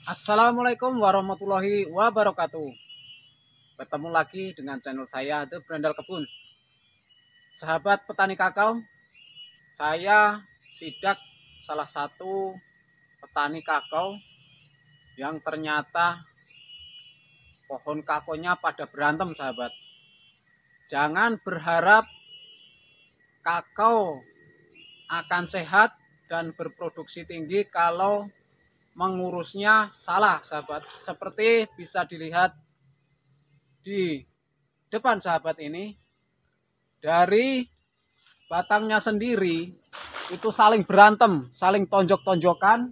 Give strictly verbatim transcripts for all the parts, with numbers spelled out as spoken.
Assalamualaikum warahmatullahi wabarakatuh. Bertemu lagi dengan channel saya The Brandal Kebun. Sahabat petani kakao, saya sidak salah satu petani kakao yang ternyata pohon kakonya pada berantem, sahabat. Jangan berharap kakao akan sehat dan berproduksi tinggi kalau mengurusnya salah, sahabat. Seperti bisa dilihat di depan sahabat ini, dari batangnya sendiri itu saling berantem, saling tonjok-tonjokan.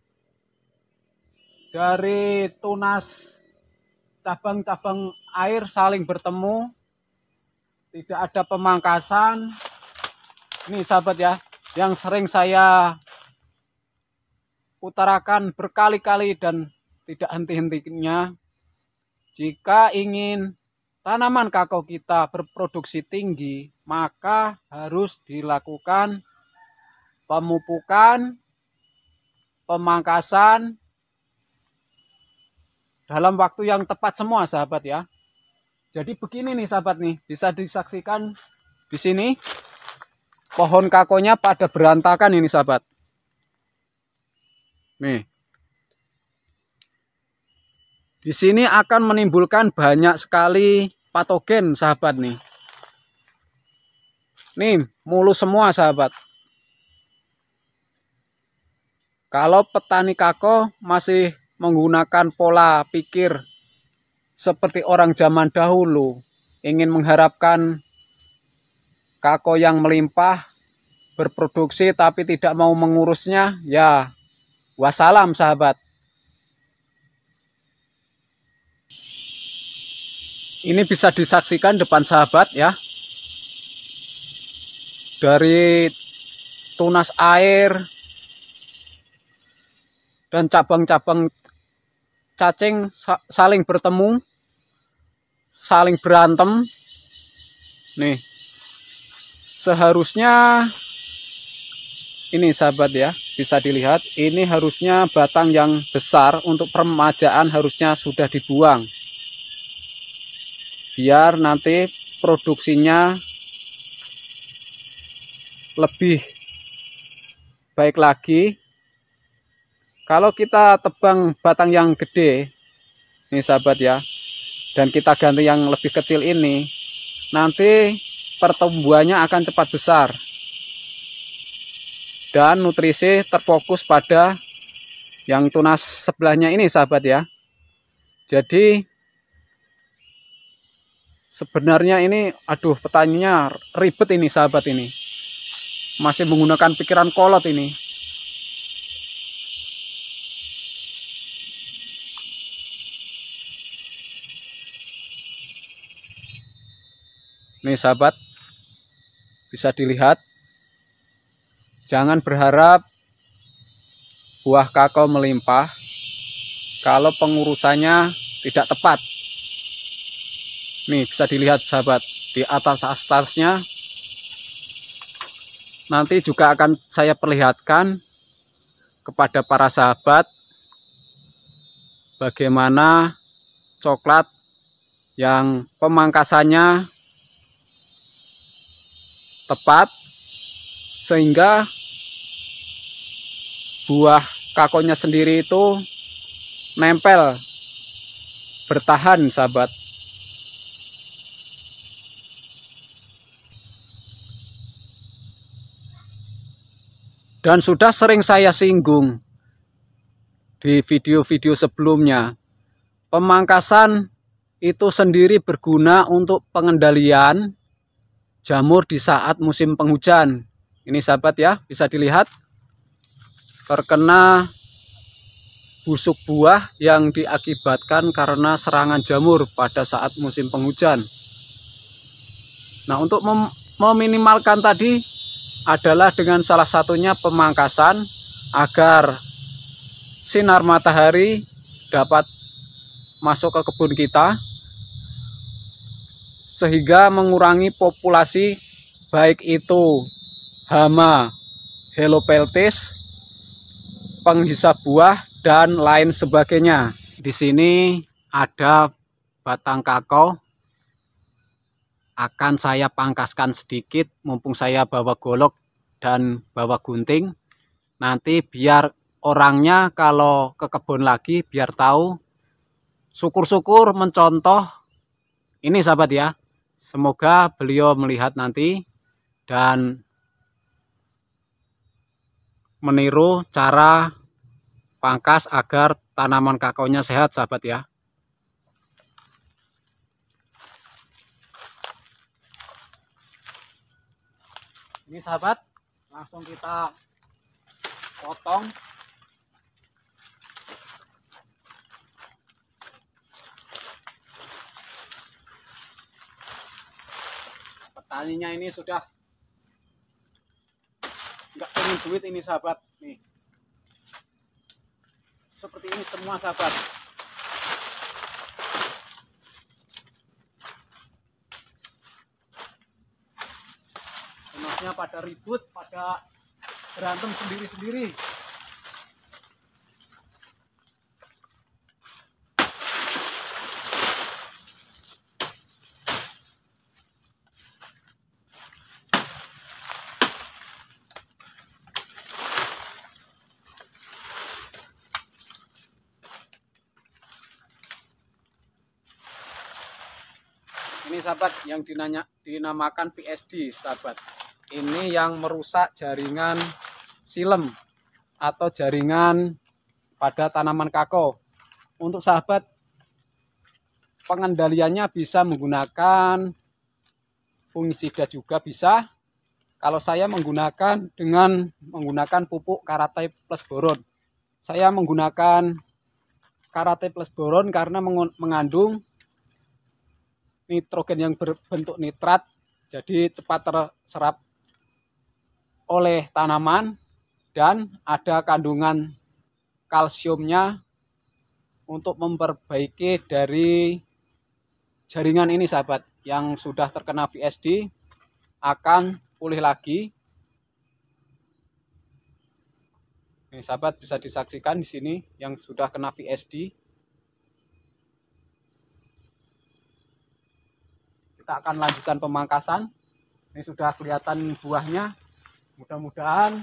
Dari tunas cabang-cabang air saling bertemu, tidak ada pemangkasan. Ini sahabat ya, yang sering saya utarakan berkali-kali dan tidak henti-hentinya. Jika ingin tanaman kakao kita berproduksi tinggi, maka harus dilakukan pemupukan, pemangkasan dalam waktu yang tepat semua, sahabat ya. Jadi begini nih sahabat nih, bisa disaksikan di sini pohon kakonya pada berantakan ini, sahabat. Nih, di sini akan menimbulkan banyak sekali patogen, sahabat nih. Nih, mulus semua, sahabat. Kalau petani kakao masih menggunakan pola pikir seperti orang zaman dahulu, ingin mengharapkan kakao yang melimpah, berproduksi tapi tidak mau mengurusnya, ya wassalam, sahabat. Ini bisa disaksikan depan sahabat ya, dari tunas air dan cabang-cabang cacing saling bertemu, saling berantem. Nih, seharusnya ini sahabat ya, bisa dilihat ini harusnya batang yang besar untuk peremajaan harusnya sudah dibuang, biar nanti produksinya lebih baik lagi. Kalau kita tebang batang yang gede ini sahabat ya, dan kita ganti yang lebih kecil ini, nanti pertumbuhannya akan cepat besar dan nutrisi terfokus pada yang tunas sebelahnya ini, sahabat ya. Jadi sebenarnya ini, aduh, petaninya ribet ini, sahabat ini. Masih menggunakan pikiran kolot ini. Nih sahabat, bisa dilihat. Jangan berharap buah kakao melimpah kalau pengurusannya tidak tepat. Nih bisa dilihat sahabat, di atas-atasnya nanti juga akan saya perlihatkan kepada para sahabat bagaimana coklat yang pemangkasannya tepat, sehingga buah kakonya sendiri itu nempel, bertahan, sahabat. Dan sudah sering saya singgung di video-video sebelumnya, pemangkasan itu sendiri berguna untuk pengendalian jamur di saat musim penghujan. Ini sahabat ya, bisa dilihat terkena busuk buah yang diakibatkan karena serangan jamur pada saat musim penghujan. Nah, untuk mem meminimalkan tadi adalah dengan salah satunya pemangkasan agar sinar matahari dapat masuk ke kebun kita, sehingga mengurangi populasi baik itu hama helopeltis, penghisap buah, dan lain sebagainya. Di sini ada batang kakao, akan saya pangkaskan sedikit mumpung saya bawa golok dan bawa gunting. Nanti biar orangnya kalau ke kebun lagi biar tahu, syukur-syukur mencontoh ini sahabat ya. Semoga beliau melihat nanti dan meniru cara pangkas agar tanaman kakaonya sehat sahabat ya. Ini sahabat, langsung kita potong. Petaninya ini sudah nggak pengen duit ini sahabat nih. Seperti ini semua sahabat. Penasnya pada ribut, pada berantem sendiri-sendiri. Ini sahabat yang dinanya, dinamakan V S D sahabat. Ini yang merusak jaringan silem atau jaringan pada tanaman kakao. Untuk sahabat, pengendaliannya bisa menggunakan fungisida juga bisa. Kalau saya menggunakan dengan menggunakan pupuk Karate Plus Boron. Saya menggunakan Karate Plus Boron karena mengandung nitrogen yang berbentuk nitrat, jadi cepat terserap oleh tanaman dan ada kandungan kalsiumnya untuk memperbaiki dari jaringan ini sahabat. Yang sudah terkena V S D akan pulih lagi. Ini sahabat bisa disaksikan di sini yang sudah kena V S D. Kita akan lanjutkan pemangkasan. Ini sudah kelihatan buahnya. Mudah-mudahan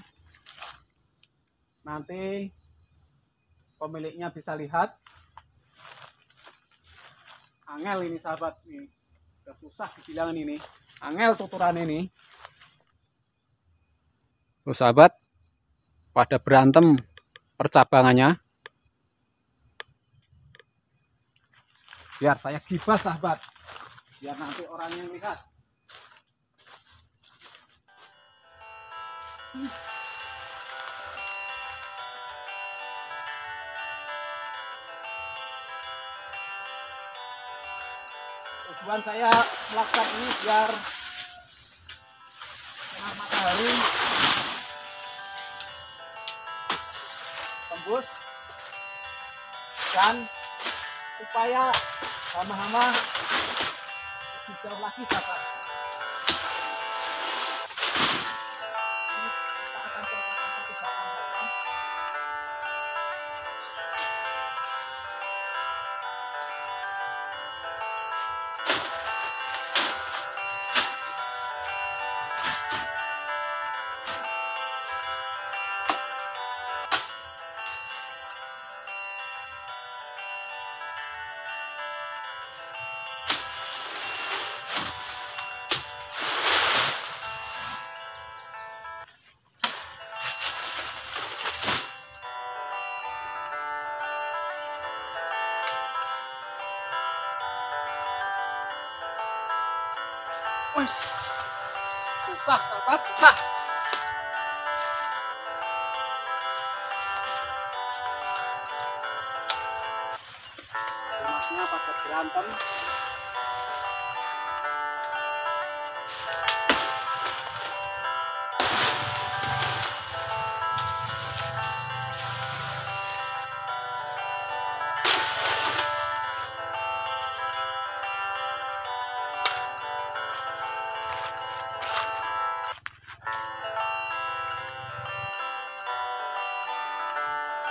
nanti pemiliknya bisa lihat. Angel ini sahabat nih. Udah susah dibilang ini. Angel tuturan ini. Tuh sahabat, pada berantem percabangannya. Biar saya gibas sahabat. Biar nanti orang yang lihat. Hmm. Tujuan saya melakukan ini biar sinar matahari tembus dan supaya hama-hama lebih jauh lagi sahabat. Ini kita akan contohkan satu batang saja. Wih, susah sahabat, susah. Rumahnya pada berantem.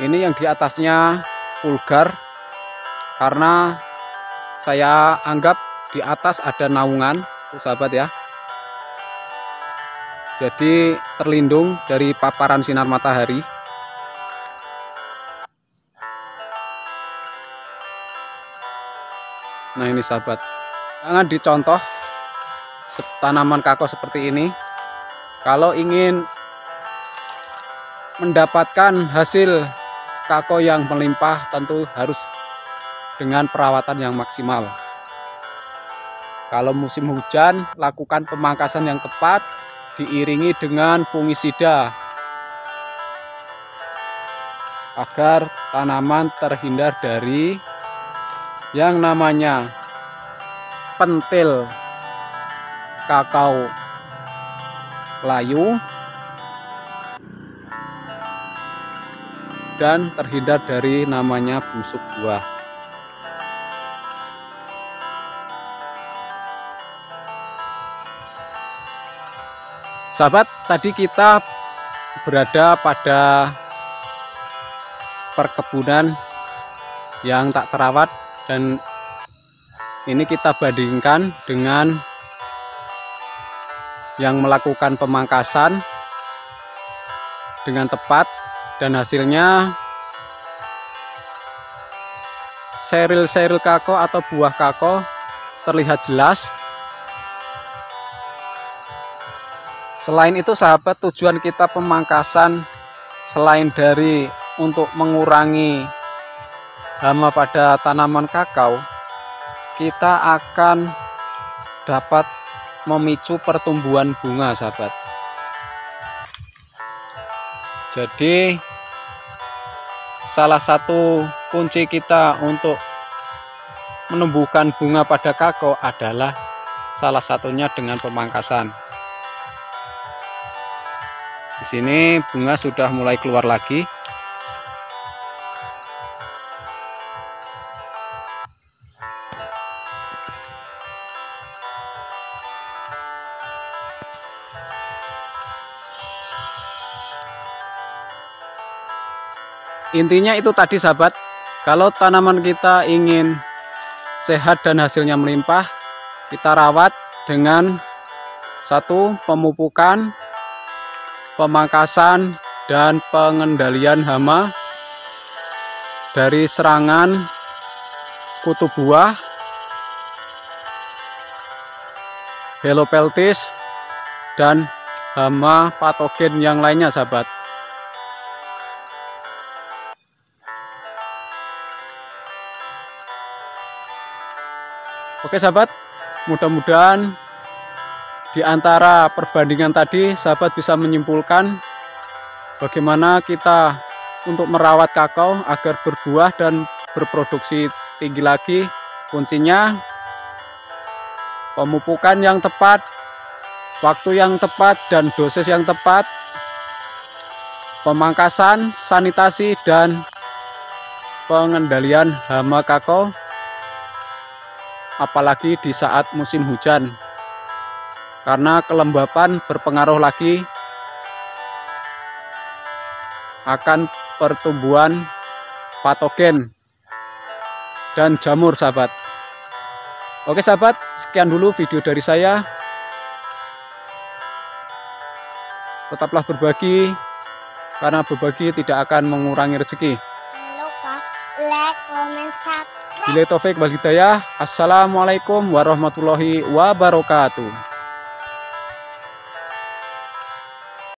Ini yang di atasnya vulgar karena saya anggap di atas ada naungan, tuh sahabat ya. Jadi terlindung dari paparan sinar matahari. Nah ini sahabat, jangan dicontoh tanaman kakao seperti ini. Kalau ingin mendapatkan hasil kakao yang melimpah, tentu harus dengan perawatan yang maksimal. Kalau musim hujan, lakukan pemangkasan yang tepat diiringi dengan fungisida agar tanaman terhindar dari yang namanya pentil kakao layu dan terhindar dari namanya busuk buah. Sahabat, tadi kita berada pada perkebunan yang tak terawat, dan ini kita bandingkan dengan yang melakukan pemangkasan dengan tepat, dan hasilnya seril-seril kakao atau buah kakao terlihat jelas. Selain itu sahabat, tujuan kita pemangkasan selain dari untuk mengurangi hama pada tanaman kakao, kita akan dapat memicu pertumbuhan bunga sahabat. Jadi salah satu kunci kita untuk menumbuhkan bunga pada kakao adalah salah satunya dengan pemangkasan. Di sini bunga sudah mulai keluar lagi. Intinya itu tadi sahabat, kalau tanaman kita ingin sehat dan hasilnya melimpah, kita rawat dengan satu, pemupukan, pemangkasan, dan pengendalian hama dari serangan kutu buah, helopeltis, dan hama patogen yang lainnya sahabat. Oke sahabat, mudah-mudahan di antara perbandingan tadi sahabat bisa menyimpulkan bagaimana kita untuk merawat kakao agar berbuah dan berproduksi tinggi lagi. Kuncinya pemupukan yang tepat, waktu yang tepat, dan dosis yang tepat, pemangkasan, sanitasi, dan pengendalian hama kakao, apalagi di saat musim hujan, karena kelembapan berpengaruh lagi akan pertumbuhan patogen dan jamur sahabat. Oke sahabat, sekian dulu video dari saya. Tetaplah berbagi, karena berbagi tidak akan mengurangi rezeki. Jangan lupa like, comment, subscribe. Billahi taufik wal hidayah. Assalamualaikum warahmatullahi wabarakatuh.